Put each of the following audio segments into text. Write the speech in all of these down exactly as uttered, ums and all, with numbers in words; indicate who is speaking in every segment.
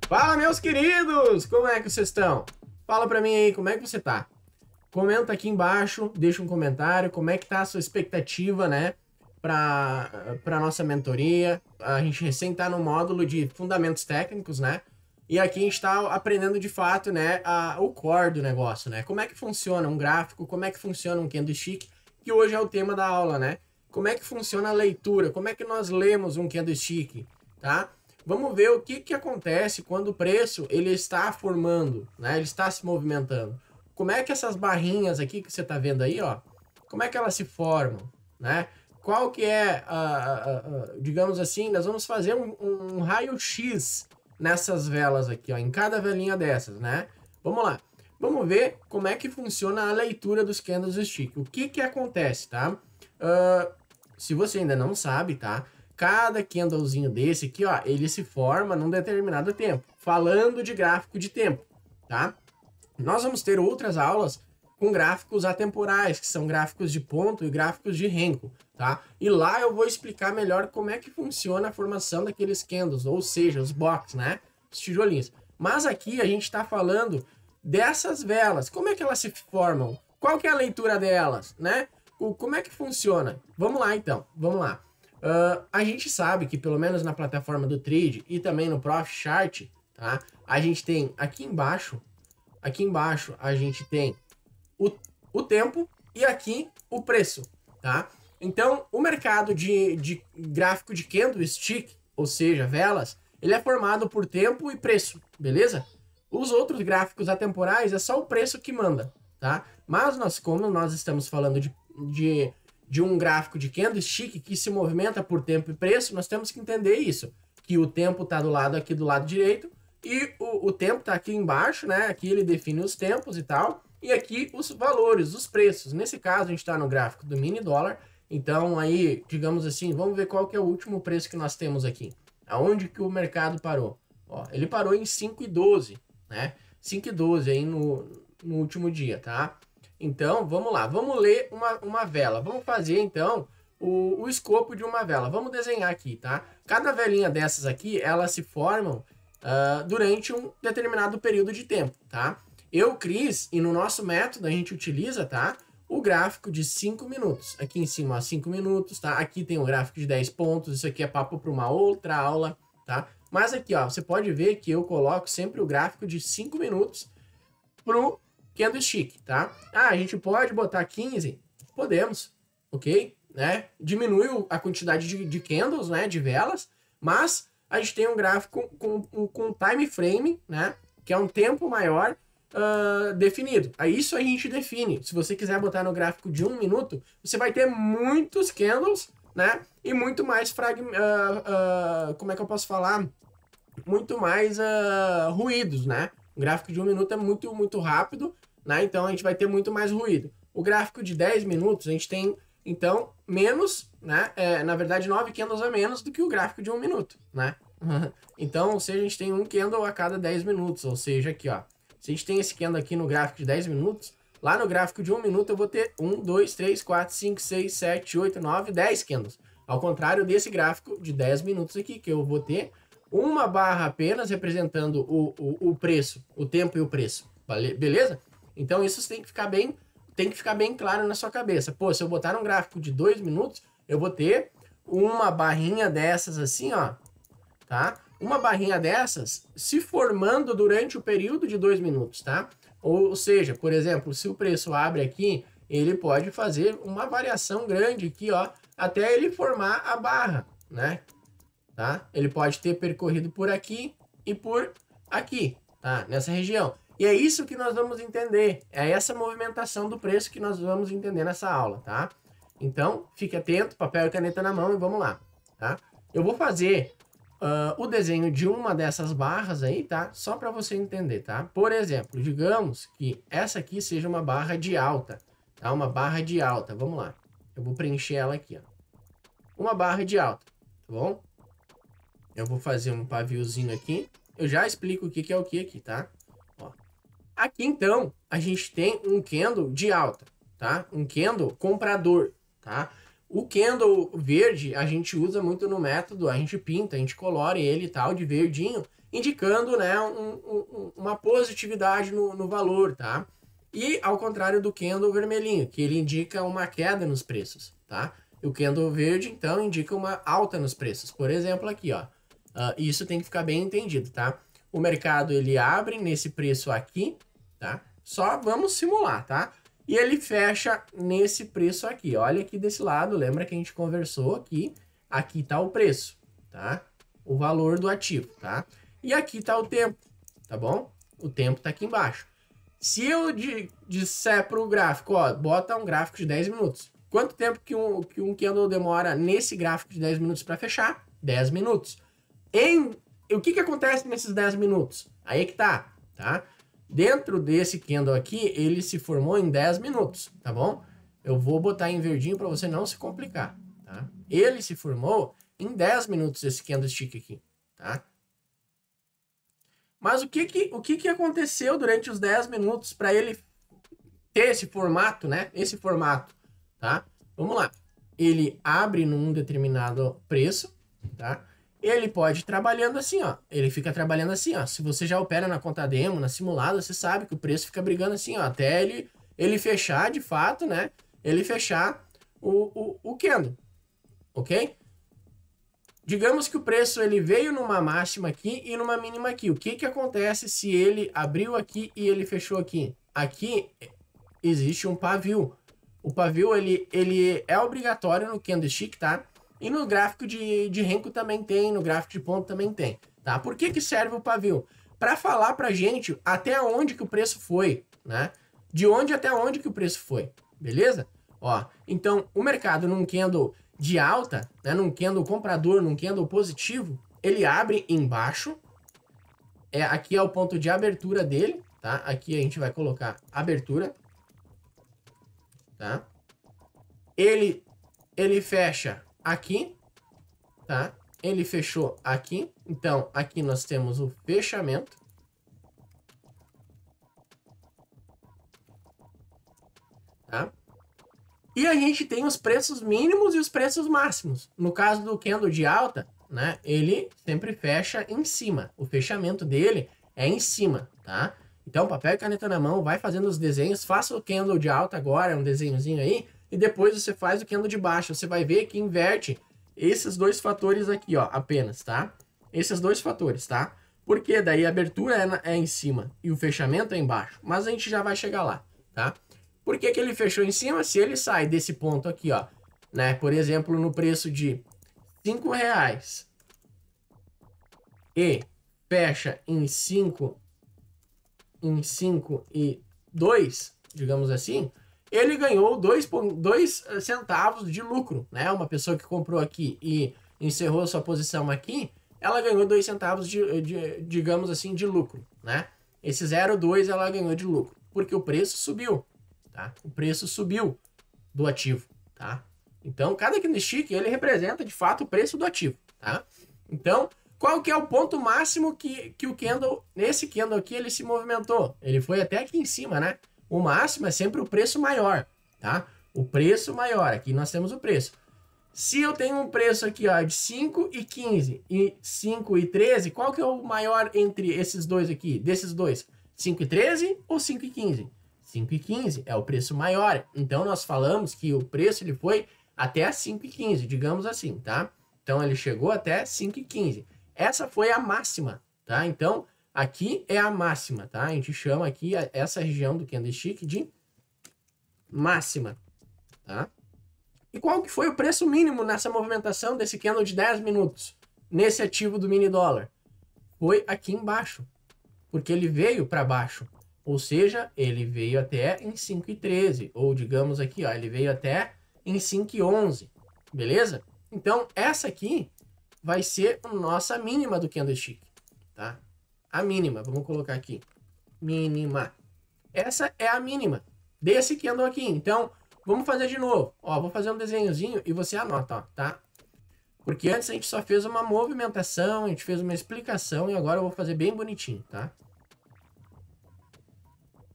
Speaker 1: Fala, meus queridos! Como é que vocês estão? Fala pra mim aí, como é que você tá? Comenta aqui embaixo, deixa um comentário, como é que tá a sua expectativa, né? Pra, pra nossa mentoria. A gente recém tá no módulo de fundamentos técnicos, né? E aqui a gente tá aprendendo de fato, né? A, o core do negócio, né? Como é que funciona um gráfico, como é que funciona um candlestick, que hoje é o tema da aula, né? Como é que funciona a leitura, como é que nós lemos um candlestick, tá? Vamos ver o que, que acontece quando o preço ele está formando, né? Ele está se movimentando. Como é que essas barrinhas aqui que você está vendo aí, ó, como é que elas se formam, né? Qual que é, a, a, a, digamos assim, nós vamos fazer um, um raio-x nessas velas aqui, ó, em cada velinha dessas, né? Vamos lá. Vamos ver como é que funciona a leitura dos candlesticks. O que que acontece, tá? Uh, se você ainda não sabe, tá? Cada candlezinho desse aqui, ó, ele se forma num determinado tempo. Falando de gráfico de tempo, tá? Nós vamos ter outras aulas com gráficos atemporais, que são gráficos de ponto e gráficos de Renko, tá? E lá eu vou explicar melhor como é que funciona a formação daqueles candles, ou seja, os box, né? Os tijolinhos. Mas aqui a gente está falando dessas velas. Como é que elas se formam? Qual que é a leitura delas, né? Como é que funciona? Vamos lá, então. Vamos lá. Uh, a gente sabe que, pelo menos na plataforma do Trade e também no Profit Chart, tá? A gente tem aqui embaixo, aqui embaixo a gente tem o, o tempo e aqui o preço, tá? Então, o mercado de, de gráfico de candlestick, ou seja, velas, ele é formado por tempo e preço, beleza? Os outros gráficos atemporais é só o preço que manda, tá? Mas nós, como nós estamos falando de, de de um gráfico de candlestick que se movimenta por tempo e preço, nós temos que entender isso, que o tempo está do lado aqui do lado direito e o, o tempo está aqui embaixo, né? Aqui ele define os tempos e tal, e aqui os valores, os preços. Nesse caso a gente está no gráfico do mini dólar, então aí, digamos assim, vamos ver qual que é o último preço que nós temos aqui. Aonde que o mercado parou? Ó, ele parou em cinco e doze, né? cinco e doze aí no, no último dia, tá? Então, vamos lá, vamos ler uma, uma vela. Vamos fazer, então, o, o escopo de uma vela. Vamos desenhar aqui, tá? Cada velinha dessas aqui, elas se formam uh, durante um determinado período de tempo, tá? Eu, Cris, e no nosso método a gente utiliza, tá? O gráfico de cinco minutos. Aqui em cima, ó, cinco minutos, tá? Aqui tem o gráfico de dez pontos. Isso aqui é papo para uma outra aula, tá? Mas aqui, ó, você pode ver que eu coloco sempre o gráfico de cinco minutos pro candlestick, tá? Ah, a gente pode botar quinze? Podemos, ok? Né? Diminui a quantidade de, de candles, né? De velas, mas a gente tem um gráfico com, com, com time frame, né? Que é um tempo maior uh, definido. Aí isso a gente define. Se você quiser botar no gráfico de um minuto, você vai ter muitos candles, né? E muito mais frag... Uh, uh, como é que eu posso falar? Muito mais uh, ruídos, né? O gráfico de um minuto é muito, muito rápido, né? Então a gente vai ter muito mais ruído. O gráfico de dez minutos, a gente tem, então, menos, né? É, na verdade, nove candles a menos do que o gráfico de um minuto, né? Então, ou seja, a gente tem um candle a cada dez minutos. Ou seja, aqui, ó. Se a gente tem esse candle aqui no gráfico de dez minutos, lá no gráfico de um minuto eu vou ter um, dois, três, quatro, cinco, seis, sete, oito, nove, dez candles. Ao contrário desse gráfico de dez minutos aqui, que eu vou ter uma barra apenas representando o, o, o preço, o tempo e o preço. Beleza? Então isso tem que ficar bem, tem que ficar bem claro na sua cabeça. Pô, se eu botar um gráfico de dois minutos, eu vou ter uma barrinha dessas assim, ó, tá? Uma barrinha dessas se formando durante o período de dois minutos, tá? Ou seja, por exemplo, se o preço abre aqui, ele pode fazer uma variação grande aqui, ó, até ele formar a barra, né? Tá? Ele pode ter percorrido por aqui e por aqui, tá? Nessa região. E é isso que nós vamos entender. É essa movimentação do preço que nós vamos entender nessa aula, tá? Então, fique atento, papel e caneta na mão e vamos lá, tá? Eu vou fazer uh, o desenho de uma dessas barras aí, tá? Só para você entender, tá? Por exemplo, digamos que essa aqui seja uma barra de alta, tá? Uma barra de alta, vamos lá. Eu vou preencher ela aqui, ó. Uma barra de alta, tá bom? Eu vou fazer um paviozinho aqui. Eu já explico o que, que é o que aqui, tá? Ó. Aqui, então, a gente tem um candle de alta, tá? Um candle comprador, tá? O candle verde a gente usa muito no método, a gente pinta, a gente colore ele e tal de verdinho, indicando, né, um, um, uma positividade no, no valor, tá? E ao contrário do candle vermelhinho, que ele indica uma queda nos preços, tá? E o candle verde, então, indica uma alta nos preços. Por exemplo, aqui, ó. Uh, isso tem que ficar bem entendido, tá? O mercado, ele abre nesse preço aqui, tá? Só vamos simular, tá? E ele fecha nesse preço aqui. Olha aqui desse lado, lembra que a gente conversou aqui. Aqui tá o preço, tá? O valor do ativo, tá? E aqui tá o tempo, tá bom? O tempo tá aqui embaixo. Se eu disser pro gráfico, ó, bota um gráfico de dez minutos. Quanto tempo que um, que um candle demora nesse gráfico de dez minutos para fechar? dez minutos. Em, o que que acontece nesses dez minutos? Aí que tá, tá? Dentro desse candle aqui, ele se formou em dez minutos, tá bom? Eu vou botar em verdinho para você não se complicar, tá? Ele se formou em dez minutos, esse candlestick aqui, tá? Mas o que que, o que que aconteceu durante os dez minutos para ele ter esse formato, né? Esse formato, tá? Vamos lá. Ele abre num determinado preço, tá? Ele pode ir trabalhando assim, ó. Ele fica trabalhando assim, ó. Se você já opera na conta demo, na simulada, você sabe que o preço fica brigando assim, ó. Até ele, ele fechar, de fato, né? Ele fechar o, o, o candle, ok? Digamos que o preço ele veio numa máxima aqui e numa mínima aqui. O que que acontece se ele abriu aqui e ele fechou aqui? Aqui existe um pavio. O pavio ele, ele é obrigatório no candlestick, tá? E no gráfico de, de Renko também tem, no gráfico de ponto também tem, tá? Por que que serve o pavio? Para falar pra gente até onde que o preço foi, né? De onde até onde que o preço foi, beleza? Ó, então o mercado num candle de alta, né, num candle comprador, num candle positivo, ele abre embaixo. É, aqui é o ponto de abertura dele, tá? Aqui a gente vai colocar abertura, tá? Ele, ele fecha aqui, tá? Ele fechou aqui. Então, aqui nós temos o fechamento. Tá? E a gente tem os preços mínimos e os preços máximos. No caso do candle de alta, né, ele sempre fecha em cima. O fechamento dele é em cima, tá? Então, papel e caneta na mão, vai fazendo os desenhos, faça o candle de alta agora, um desenhozinho aí, e depois você faz o candle de baixo. Você vai ver que inverte esses dois fatores aqui, ó, apenas, tá? Esses dois fatores, tá? Porque daí a abertura é, na, é em cima e o fechamento é embaixo. Mas a gente já vai chegar lá, tá? Por que que ele fechou em cima? Se ele sai desse ponto aqui, ó, né? Por exemplo, no preço de cinco reais e fecha em cinco, em cinco e dois, digamos assim, ele ganhou dois centavos de lucro, né? Uma pessoa que comprou aqui e encerrou sua posição aqui, ela ganhou dois centavos de, de, digamos assim, de lucro, né? Esse zero vírgula dois ela ganhou de lucro, porque o preço subiu. Tá? O preço subiu do ativo, tá? Então, cada candlestick, ele representa, de fato, o preço do ativo, tá? Então, qual que é o ponto máximo que, que o candle, nesse candle aqui, ele se movimentou? Ele foi até aqui em cima, né? O máximo é sempre o preço maior, tá? O preço maior, aqui nós temos o preço. Se eu tenho um preço aqui, ó, de cinco e quinze e cinco e treze, qual que é o maior entre esses dois aqui, desses dois? cinco e treze ou cinco e quinze? cinco e quinze é o preço maior. Então, nós falamos que o preço ele foi até cinco e quinze, digamos assim, tá? Então, ele chegou até cinco e quinze. Essa foi a máxima, tá? Então, aqui é a máxima, tá? A gente chama aqui essa região do candlestick de máxima, tá? E qual que foi o preço mínimo nessa movimentação desse candle de dez minutos? Nesse ativo do mini dólar? Foi aqui embaixo, porque ele veio para baixo. Ou seja, ele veio até em cinco e treze, ou digamos aqui, ó, ele veio até em cinco e onze, beleza? Então, essa aqui vai ser a nossa mínima do candlestick, tá? A mínima, vamos colocar aqui, mínima. Essa é a mínima desse candle aqui. Então, vamos fazer de novo. Ó, vou fazer um desenhozinho e você anota, ó, tá? Porque antes a gente só fez uma movimentação, a gente fez uma explicação e agora eu vou fazer bem bonitinho, tá?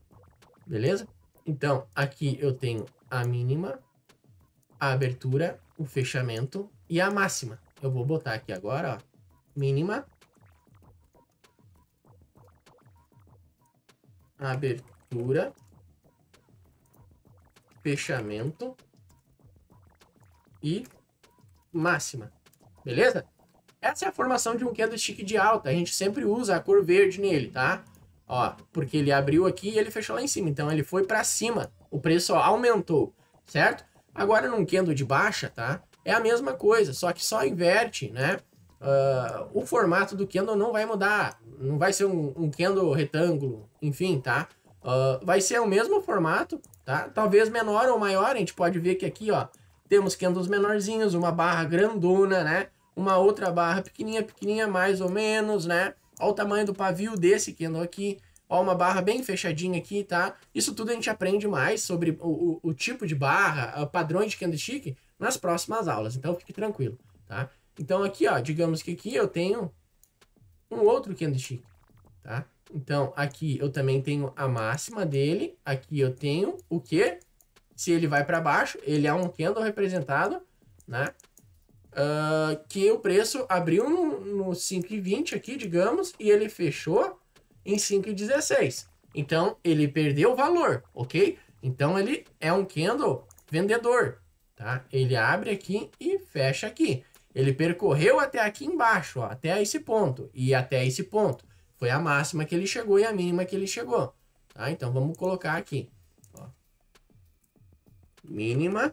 Speaker 1: Beleza? Então, aqui eu tenho a mínima, a abertura o fechamento e a máxima. Eu vou botar aqui agora, ó, mínima, abertura, fechamento e máxima, beleza? Essa é a formação de um candlestick de alta, a gente sempre usa a cor verde nele, tá? Ó, porque ele abriu aqui e ele fechou lá em cima, então ele foi para cima, o preço ó, aumentou, certo? Agora num candle de baixa, tá? É a mesma coisa, só que só inverte, né? Uh, o formato do candle não vai mudar, não vai ser um, um candle retângulo, enfim, tá? Uh, vai ser o mesmo formato, tá? Talvez menor ou maior, a gente pode ver que aqui, ó, temos candles menorzinhos, uma barra grandona, né? Uma outra barra pequenininha, pequenininha mais ou menos, né? Olha o tamanho do pavio desse candle aqui. Ó, uma barra bem fechadinha aqui, tá? Isso tudo a gente aprende mais sobre o, o, o tipo de barra, padrões de candlestick nas próximas aulas. Então, fique tranquilo, tá? Então, aqui, ó, digamos que aqui eu tenho um outro candlestick, tá? Então, aqui eu também tenho a máxima dele. Aqui eu tenho o quê? Se ele vai para baixo, ele é um candle representado, né? Uh, que o preço abriu no, no cinco e vinte aqui, digamos, e ele fechou em cinco e dezesseis. Então, ele perdeu o valor, ok? Então, ele é um candle vendedor, tá? Ele abre aqui e fecha aqui. Ele percorreu até aqui embaixo, ó, até esse ponto. E até esse ponto. Foi a máxima que ele chegou e a mínima que ele chegou. Tá? Então, vamos colocar aqui. Ó. Mínima.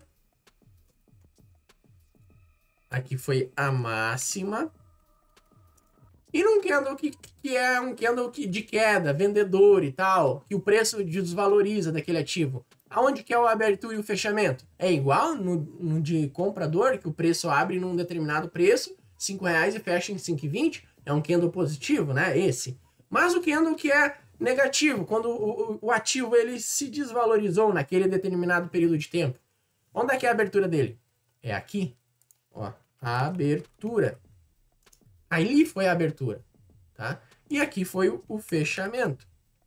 Speaker 1: Aqui foi a máxima. E num candle que, que é um candle que, de queda, vendedor e tal, que o preço desvaloriza daquele ativo. Aonde que é o abertura e o fechamento? É igual no, no de comprador, que o preço abre num determinado preço, cinco reais e fecha em cinco e vinte. É um candle positivo, né? Esse. Mas o candle que é negativo, quando o, o, o ativo ele se desvalorizou naquele determinado período de tempo. Onde é que é a abertura dele? É aqui. Ó, a abertura. Ali foi a abertura, tá? E aqui foi o, o fechamento.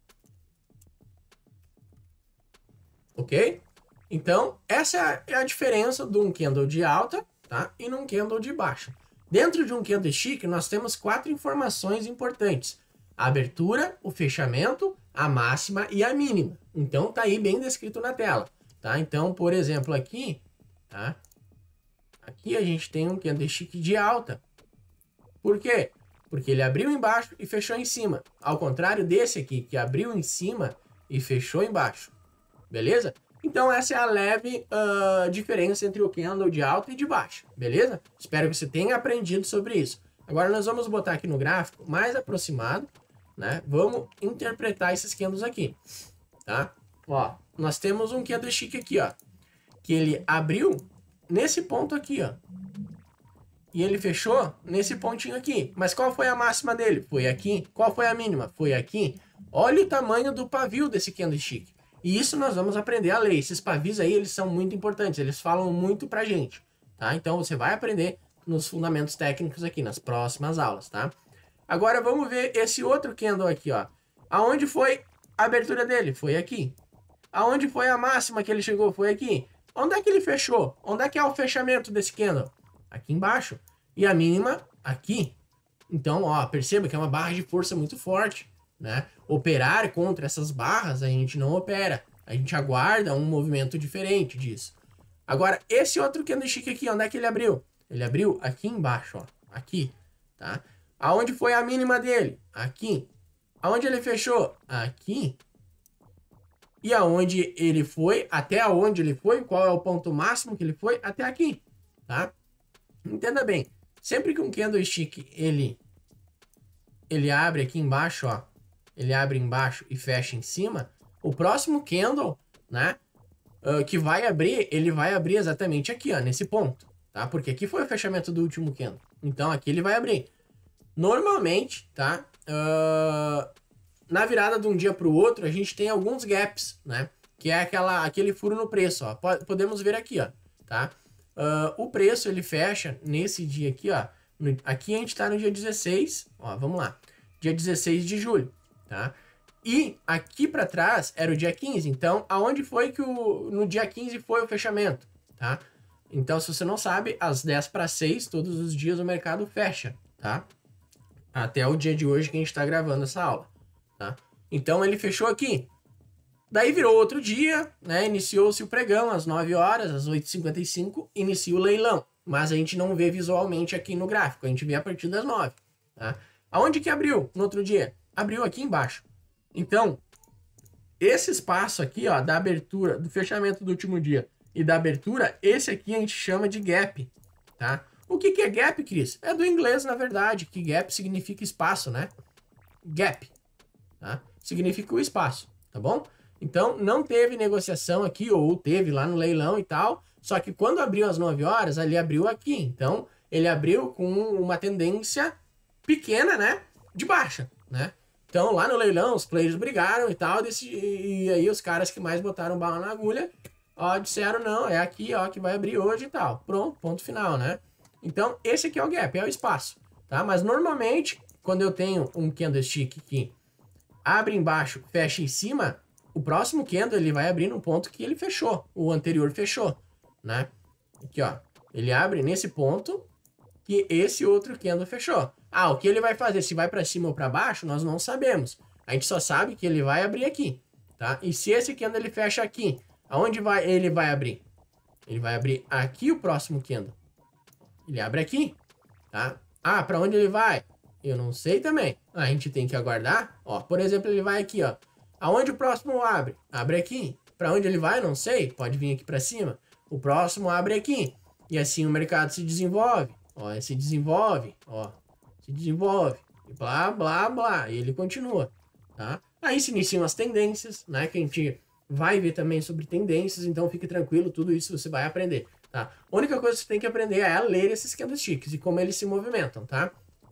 Speaker 1: Ok? Então, essa é a diferença de um candle de alta, tá? E num candle de baixa. Dentro de um candlestick, nós temos quatro informações importantes. A abertura, o fechamento, a máxima e a mínima. Então, tá aí bem descrito na tela, tá? Então, por exemplo, aqui, tá? Aqui a gente tem um candlestick de alta. Por quê? Porque ele abriu embaixo e fechou em cima. Ao contrário desse aqui, que abriu em cima e fechou embaixo. Beleza? Então essa é a leve uh, diferença entre o candle de alta e de baixa. Beleza? Espero que você tenha aprendido sobre isso. Agora nós vamos botar aqui no gráfico mais aproximado, né? Vamos interpretar esses candles aqui, tá? Ó, nós temos um candlestick aqui, ó. Que ele abriu nesse ponto aqui, ó. E ele fechou nesse pontinho aqui. Mas qual foi a máxima dele? Foi aqui. Qual foi a mínima? Foi aqui. Olha o tamanho do pavio desse candlestick. E isso nós vamos aprender a ler. Esses pavios aí, eles são muito importantes. Eles falam muito pra gente, tá? Então, você vai aprender nos fundamentos técnicos aqui, nas próximas aulas, tá? Agora, vamos ver esse outro candle aqui, ó. Aonde foi a abertura dele? Foi aqui. Aonde foi a máxima que ele chegou? Foi aqui. Onde é que ele fechou? Onde é que é o fechamento desse candle? Aqui embaixo. E a mínima aqui. Então, ó, perceba que é uma barra de força muito forte, né? Operar contra essas barras, a gente não opera. A gente aguarda um movimento diferente disso. Agora, esse outro candlestick aqui, onde é que ele abriu? Ele abriu aqui embaixo, ó. Aqui, tá? Aonde foi a mínima dele? Aqui. Aonde ele fechou? Aqui. E aonde ele foi? Até aonde ele foi? Qual é o ponto máximo que ele foi? Até aqui, tá? Entenda bem. Sempre que um candlestick, ele, ele abre aqui embaixo, ó. Ele abre embaixo e fecha em cima. O próximo candle, né? Uh, que vai abrir, ele vai abrir exatamente aqui, ó. Nesse ponto, tá? Porque aqui foi o fechamento do último candle. Então, aqui ele vai abrir. Normalmente, tá? Uh, na virada de um dia para o outro, a gente tem alguns gaps, né? Que é aquela, aquele furo no preço, ó. Podemos ver aqui, ó. Tá? Uh, o preço, ele fecha nesse dia aqui, ó. No, aqui a gente tá no dia dezesseis, ó, vamos lá. Dia dezesseis de julho, tá? E aqui para trás era o dia quinze. Então, aonde foi que o... no dia quinze foi o fechamento, tá? Então, se você não sabe, às dez para seis, todos os dias o mercado fecha, tá? Até o dia de hoje que a gente está gravando essa aula, tá? Então, ele fechou aqui. Daí virou outro dia, né? Iniciou-se o pregão às nove horas, às oito e cinquenta e cinco, inicia o leilão. Mas a gente não vê visualmente aqui no gráfico, a gente vê a partir das nove, tá? Aonde que abriu no outro dia? Abriu aqui embaixo. Então, esse espaço aqui, ó, da abertura, do fechamento do último dia e da abertura, esse aqui a gente chama de gap, tá? O que que é gap, Cris? É do inglês, na verdade, que gap significa espaço, né? Gap, tá? Significa o espaço, tá bom? Então, não teve negociação aqui, ou teve lá no leilão e tal, só que quando abriu às nove horas, ali abriu aqui. Então, ele abriu com uma tendência pequena, né? De baixa, né? Então, lá no leilão, os players brigaram e tal, e aí os caras que mais botaram bala na agulha, ó, disseram, não, é aqui, ó, que vai abrir hoje e tal. Pronto, ponto final, né? Então, esse aqui é o gap, é o espaço, tá? Mas, normalmente, quando eu tenho um candlestick que abre embaixo, fecha em cima, o próximo candle, ele vai abrir no ponto que ele fechou, o anterior fechou, né? Aqui, ó, ele abre nesse ponto que esse outro candle fechou. Ah, o que ele vai fazer, se vai para cima ou para baixo, nós não sabemos. A gente só sabe que ele vai abrir aqui, tá? E se esse candle ele fecha aqui, aonde vai, ele vai abrir? Ele vai abrir aqui o próximo candle. Ele abre aqui, tá? Ah, para onde ele vai? Eu não sei também. A gente tem que aguardar. Ó, por exemplo, ele vai aqui, ó. Aonde o próximo abre? Abre aqui. Para onde ele vai? Não sei. Pode vir aqui para cima. O próximo abre aqui. E assim o mercado se desenvolve. Ó, se desenvolve, ó. Se desenvolve. E blá, blá, blá. E ele continua, tá? Aí se iniciam as tendências, né? Que a gente vai ver também sobre tendências. Então fique tranquilo, tudo isso você vai aprender, tá? A única coisa que você tem que aprender é a ler esses candlesticks e como eles se movimentam, tá?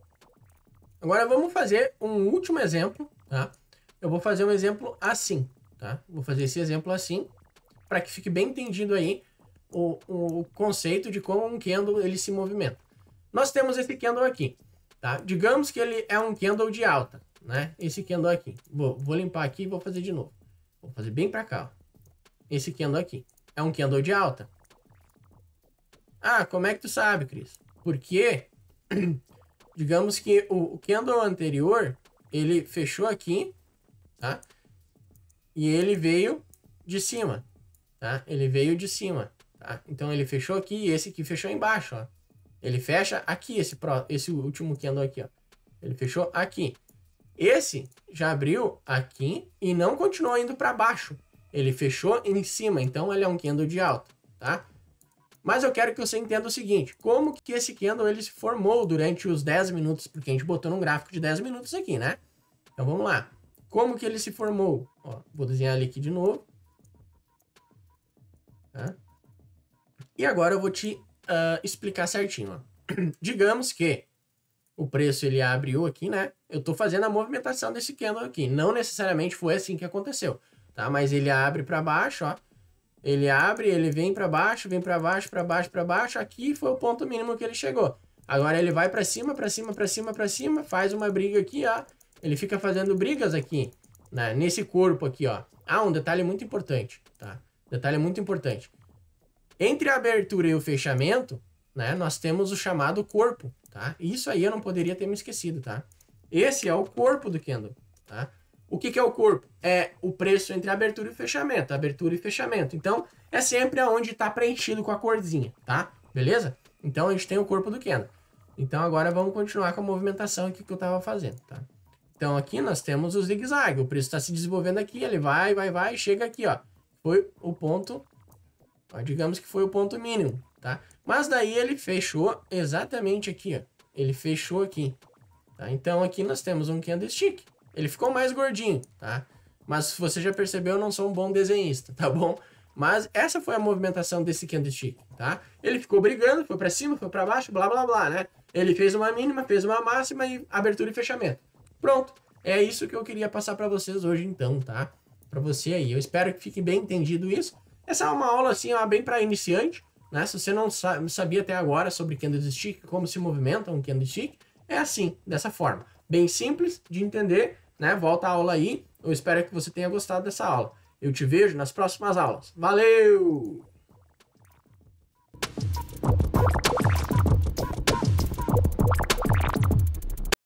Speaker 1: Agora vamos fazer um último exemplo, tá? Eu vou fazer um exemplo assim, tá? Vou fazer esse exemplo assim, para que fique bem entendido aí o, o conceito de como um candle ele se movimenta. Nós temos esse candle aqui, tá? Digamos que ele é um candle de alta, né? Esse candle aqui. Vou, vou limpar aqui e vou fazer de novo. Vou fazer bem para cá, ó. Esse candle aqui é um candle de alta. Ah, como é que tu sabe, Cris? Porque, digamos que o, o candle anterior, ele fechou aqui, tá? E ele veio de cima, tá? Ele veio de cima, tá? Então ele fechou aqui e esse aqui fechou embaixo, ó. Ele fecha aqui, esse, pro, esse último candle aqui, ó. Ele fechou aqui. Esse já abriu aqui e não continuou indo para baixo. Ele fechou em cima, então ele é um candle de alta, tá? Mas eu quero que você entenda o seguinte, como que esse candle ele se formou durante os dez minutos, porque a gente botou num gráfico de dez minutos aqui, né? Então vamos lá. Como que ele se formou? Ó, vou desenhar ele aqui de novo. Tá? E agora eu vou te uh, explicar certinho. Ó. Digamos que o preço ele abriu aqui, né? Eu tô fazendo a movimentação desse candle aqui. Não necessariamente foi assim que aconteceu, tá? Mas ele abre para baixo, ó. Ele abre, ele vem para baixo, vem para baixo, para baixo, para baixo. Aqui foi o ponto mínimo que ele chegou. Agora ele vai para cima, para cima, para cima, para cima, faz uma briga aqui, ó. Ele fica fazendo brigas aqui, né? Nesse corpo aqui, ó. Ah, um detalhe muito importante, tá? Detalhe muito importante. Entre a abertura e o fechamento, né? Nós temos o chamado corpo, tá? Isso aí eu não poderia ter me esquecido, tá? Esse é o corpo do candle, tá? O que que é o corpo? É o preço entre a abertura e o fechamento, abertura e fechamento. Então, é sempre aonde está preenchido com a corzinha, tá? Beleza? Então, a gente tem o corpo do candle. Então, agora vamos continuar com a movimentação aqui que eu estava fazendo, tá? Então, aqui nós temos o zigue-zague. O preço está se desenvolvendo aqui, ele vai, vai, vai, chega aqui, ó. Foi o ponto, ó, digamos que foi o ponto mínimo, tá? Mas daí ele fechou exatamente aqui, ó. Ele fechou aqui, tá? Então, aqui nós temos um candlestick. Ele ficou mais gordinho, tá? Mas se você já percebeu, eu não sou um bom desenhista, tá bom? Mas essa foi a movimentação desse candlestick, tá? Ele ficou brigando, foi para cima, foi para baixo, blá, blá, blá, né? Ele fez uma mínima, fez uma máxima e abertura e fechamento. Pronto. É isso que eu queria passar para vocês hoje, então, tá? Para você aí. Eu espero que fique bem entendido isso. Essa é uma aula, assim, ó, bem para iniciante, né? Se você não sabia até agora sobre candlestick, como se movimenta um candlestick, é assim, dessa forma. Bem simples de entender, né? Volta a aula aí. Eu espero que você tenha gostado dessa aula. Eu te vejo nas próximas aulas. Valeu!